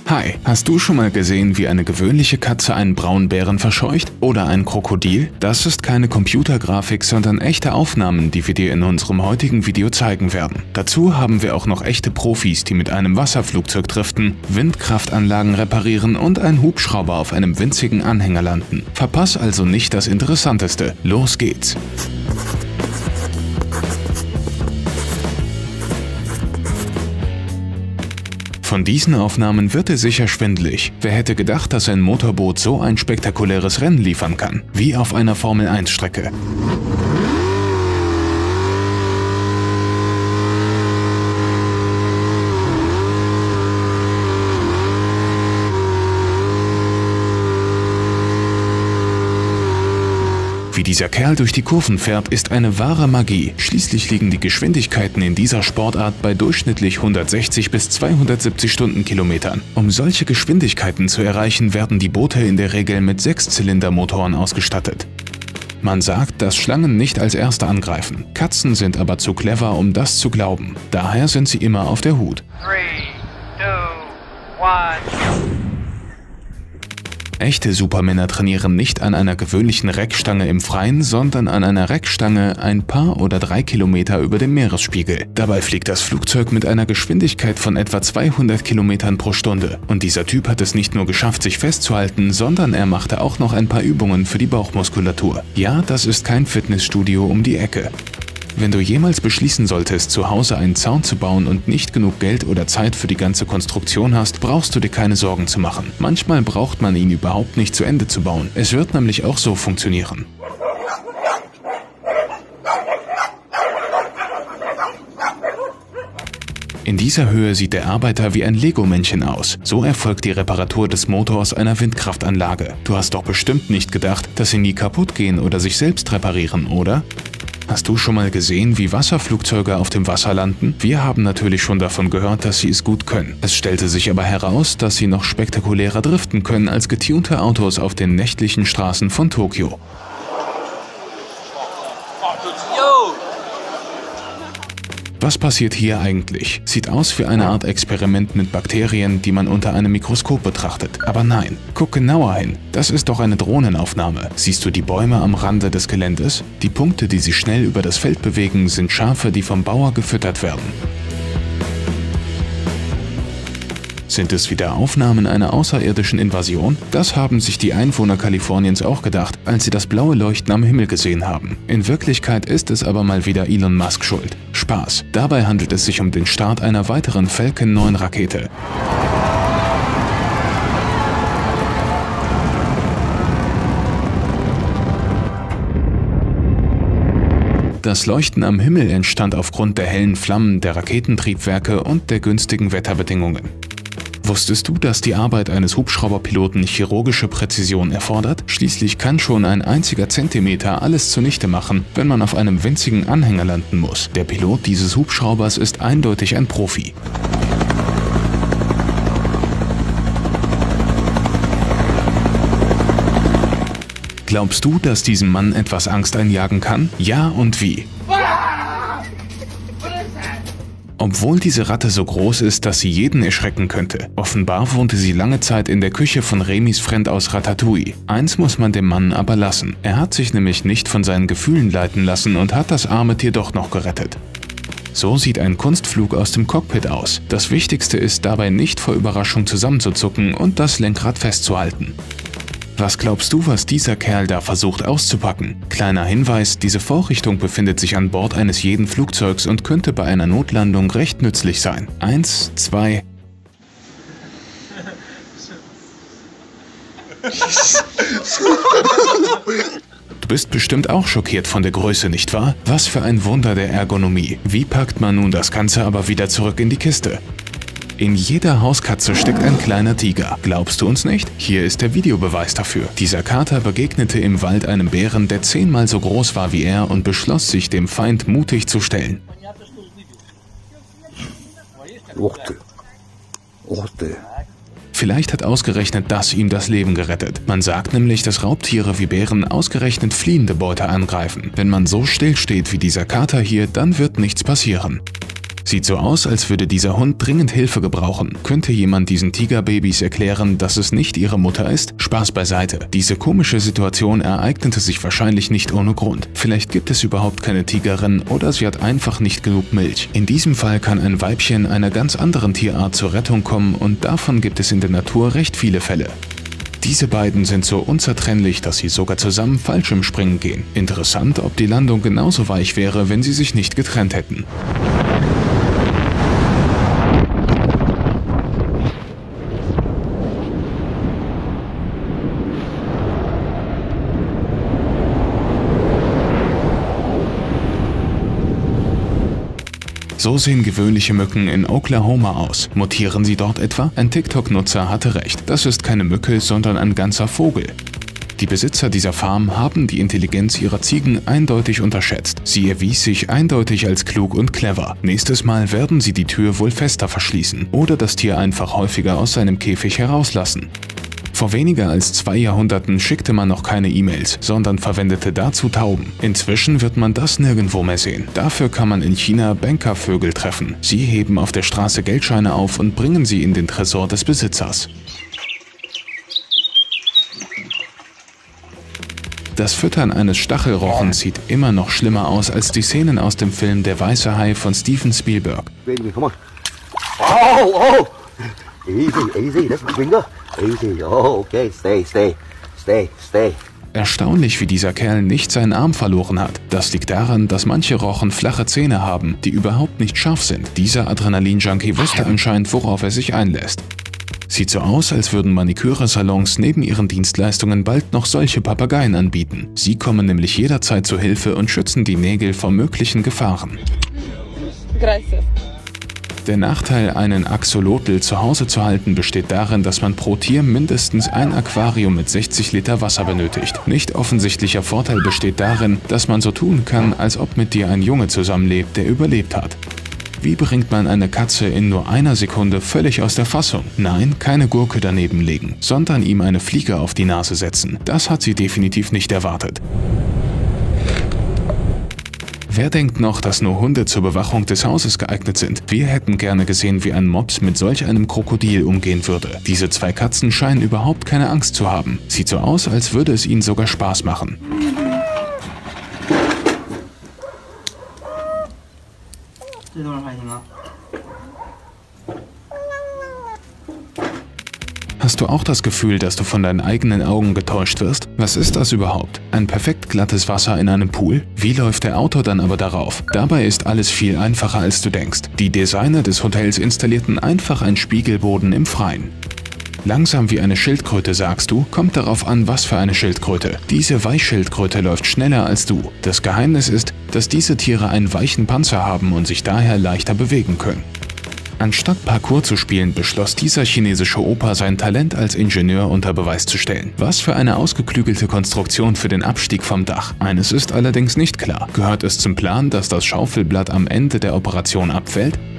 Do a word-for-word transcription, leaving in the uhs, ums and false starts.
Hi, hast du schon mal gesehen, wie eine gewöhnliche Katze einen Braunbären verscheucht? Oder ein Krokodil? Das ist keine Computergrafik, sondern echte Aufnahmen, die wir dir in unserem heutigen Video zeigen werden. Dazu haben wir auch noch echte Profis, die mit einem Wasserflugzeug driften, Windkraftanlagen reparieren und ein Hubschrauber auf einem winzigen Anhänger landen. Verpass also nicht das Interessanteste. Los geht's! Von diesen Aufnahmen wird er sicher schwindelig. Wer hätte gedacht, dass ein Motorboot so ein spektakuläres Rennen liefern kann? Wie auf einer Formel eins Strecke. Wie dieser Kerl durch die Kurven fährt, ist eine wahre Magie. Schließlich liegen die Geschwindigkeiten in dieser Sportart bei durchschnittlich hundertsechzig bis zweihundertsiebzig Stundenkilometern. Um solche Geschwindigkeiten zu erreichen, werden die Boote in der Regel mit Sechszylindermotoren ausgestattet. Man sagt, dass Schlangen nicht als Erste angreifen. Katzen sind aber zu clever, um das zu glauben. Daher sind sie immer auf der Hut. Three, two, one. Echte Supermänner trainieren nicht an einer gewöhnlichen Reckstange im Freien, sondern an einer Reckstange ein paar oder drei Kilometer über dem Meeresspiegel. Dabei fliegt das Flugzeug mit einer Geschwindigkeit von etwa zweihundert Kilometern pro Stunde. Und dieser Typ hat es nicht nur geschafft, sich festzuhalten, sondern er machte auch noch ein paar Übungen für die Bauchmuskulatur. Ja, das ist kein Fitnessstudio um die Ecke. Wenn du jemals beschließen solltest, zu Hause einen Zaun zu bauen und nicht genug Geld oder Zeit für die ganze Konstruktion hast, brauchst du dir keine Sorgen zu machen. Manchmal braucht man ihn überhaupt nicht zu Ende zu bauen. Es wird nämlich auch so funktionieren. In dieser Höhe sieht der Arbeiter wie ein Lego-Männchen aus. So erfolgt die Reparatur des Motors einer Windkraftanlage. Du hast doch bestimmt nicht gedacht, dass sie nie kaputt gehen oder sich selbst reparieren, oder? Hast du schon mal gesehen, wie Wasserflugzeuge auf dem Wasser landen? Wir haben natürlich schon davon gehört, dass sie es gut können. Es stellte sich aber heraus, dass sie noch spektakulärer driften können als getunte Autos auf den nächtlichen Straßen von Tokio. Was passiert hier eigentlich? Sieht aus wie eine Art Experiment mit Bakterien, die man unter einem Mikroskop betrachtet. Aber nein, guck genauer hin. Das ist doch eine Drohnenaufnahme. Siehst du die Bäume am Rande des Geländes? Die Punkte, die sich schnell über das Feld bewegen, sind Schafe, die vom Bauer gefüttert werden. Sind es wieder Aufnahmen einer außerirdischen Invasion? Das haben sich die Einwohner Kaliforniens auch gedacht, als sie das blaue Leuchten am Himmel gesehen haben. In Wirklichkeit ist es aber mal wieder Elon Musk schuld. Spaß. Dabei handelt es sich um den Start einer weiteren Falcon neun Rakete. Das Leuchten am Himmel entstand aufgrund der hellen Flammen der Raketentriebwerke und der günstigen Wetterbedingungen. Wusstest du, dass die Arbeit eines Hubschrauberpiloten chirurgische Präzision erfordert? Schließlich kann schon ein einziger Zentimeter alles zunichte machen, wenn man auf einem winzigen Anhänger landen muss. Der Pilot dieses Hubschraubers ist eindeutig ein Profi. Glaubst du, dass diesem Mann etwas Angst einjagen kann? Ja, und wie? Obwohl diese Ratte so groß ist, dass sie jeden erschrecken könnte. Offenbar wohnte sie lange Zeit in der Küche von Remis Freund aus Ratatouille. Eins muss man dem Mann aber lassen. Er hat sich nämlich nicht von seinen Gefühlen leiten lassen und hat das arme Tier doch noch gerettet. So sieht ein Kunstflug aus dem Cockpit aus. Das Wichtigste ist dabei nicht vor Überraschung zusammenzuzucken und das Lenkrad festzuhalten. Was glaubst du, was dieser Kerl da versucht auszupacken? Kleiner Hinweis, diese Vorrichtung befindet sich an Bord eines jeden Flugzeugs und könnte bei einer Notlandung recht nützlich sein. Eins, zwei... Du bist bestimmt auch schockiert von der Größe, nicht wahr? Was für ein Wunder der Ergonomie. Wie packt man nun das Ganze aber wieder zurück in die Kiste? In jeder Hauskatze steckt ein kleiner Tiger. Glaubst du uns nicht? Hier ist der Videobeweis dafür. Dieser Kater begegnete im Wald einem Bären, der zehnmal so groß war wie er und beschloss, sich dem Feind mutig zu stellen. Vielleicht hat ausgerechnet das ihm das Leben gerettet. Man sagt nämlich, dass Raubtiere wie Bären ausgerechnet fliehende Beute angreifen. Wenn man so still steht wie dieser Kater hier, dann wird nichts passieren. Sieht so aus, als würde dieser Hund dringend Hilfe gebrauchen. Könnte jemand diesen Tigerbabys erklären, dass es nicht ihre Mutter ist? Spaß beiseite. Diese komische Situation ereignete sich wahrscheinlich nicht ohne Grund. Vielleicht gibt es überhaupt keine Tigerin oder sie hat einfach nicht genug Milch. In diesem Fall kann ein Weibchen einer ganz anderen Tierart zur Rettung kommen und davon gibt es in der Natur recht viele Fälle. Diese beiden sind so unzertrennlich, dass sie sogar zusammen Fallschirmspringen gehen. Interessant, ob die Landung genauso weich wäre, wenn sie sich nicht getrennt hätten. So sehen gewöhnliche Mücken in Oklahoma aus. Mutieren sie dort etwa? Ein TikTok-Nutzer hatte recht. Das ist keine Mücke, sondern ein ganzer Vogel. Die Besitzer dieser Farm haben die Intelligenz ihrer Ziegen eindeutig unterschätzt. Sie erwies sich eindeutig als klug und clever. Nächstes Mal werden sie die Tür wohl fester verschließen oder das Tier einfach häufiger aus seinem Käfig herauslassen. Vor weniger als zwei Jahrhunderten schickte man noch keine E-Mails, sondern verwendete dazu Tauben. Inzwischen wird man das nirgendwo mehr sehen. Dafür kann man in China Bankervögel treffen. Sie heben auf der Straße Geldscheine auf und bringen sie in den Tresor des Besitzers. Das Füttern eines Stachelrochens sieht immer noch schlimmer aus als die Szenen aus dem Film Der weiße Hai von Steven Spielberg. Oh, oh. Easy, easy, that's my finger. Easy, oh, okay, stay, stay, stay, stay. Erstaunlich, wie dieser Kerl nicht seinen Arm verloren hat. Das liegt daran, dass manche Rochen flache Zähne haben, die überhaupt nicht scharf sind. Dieser Adrenalin-Junkie wusste anscheinend, worauf er sich einlässt. Sieht so aus, als würden Maniküre-Salons neben ihren Dienstleistungen bald noch solche Papageien anbieten. Sie kommen nämlich jederzeit zur Hilfe und schützen die Nägel vor möglichen Gefahren. Gracias. Der Nachteil, einen Axolotl zu Hause zu halten, besteht darin, dass man pro Tier mindestens ein Aquarium mit sechzig Liter Wasser benötigt. Nicht offensichtlicher Vorteil besteht darin, dass man so tun kann, als ob mit dir ein Junge zusammenlebt, der überlebt hat. Wie bringt man eine Katze in nur einer Sekunde völlig aus der Fassung? Nein, keine Gurke daneben legen, sondern ihm eine Fliege auf die Nase setzen. Das hat sie definitiv nicht erwartet. Wer denkt noch, dass nur Hunde zur Bewachung des Hauses geeignet sind? Wir hätten gerne gesehen, wie ein Mops mit solch einem Krokodil umgehen würde. Diese zwei Katzen scheinen überhaupt keine Angst zu haben. Sieht so aus, als würde es ihnen sogar Spaß machen. Hast du auch das Gefühl, dass du von deinen eigenen Augen getäuscht wirst? Was ist das überhaupt? Ein perfekt glattes Wasser in einem Pool? Wie läuft der Autor dann aber darauf? Dabei ist alles viel einfacher, als du denkst. Die Designer des Hotels installierten einfach einen Spiegelboden im Freien. Langsam wie eine Schildkröte, sagst du? Kommt darauf an, was für eine Schildkröte. Diese Weichschildkröte läuft schneller als du. Das Geheimnis ist, dass diese Tiere einen weichen Panzer haben und sich daher leichter bewegen können. Anstatt Parkour zu spielen, beschloss dieser chinesische Opa sein Talent als Ingenieur unter Beweis zu stellen. Was für eine ausgeklügelte Konstruktion für den Abstieg vom Dach. Eines ist allerdings nicht klar. Gehört es zum Plan, dass das Schaufelblatt am Ende der Operation abfällt?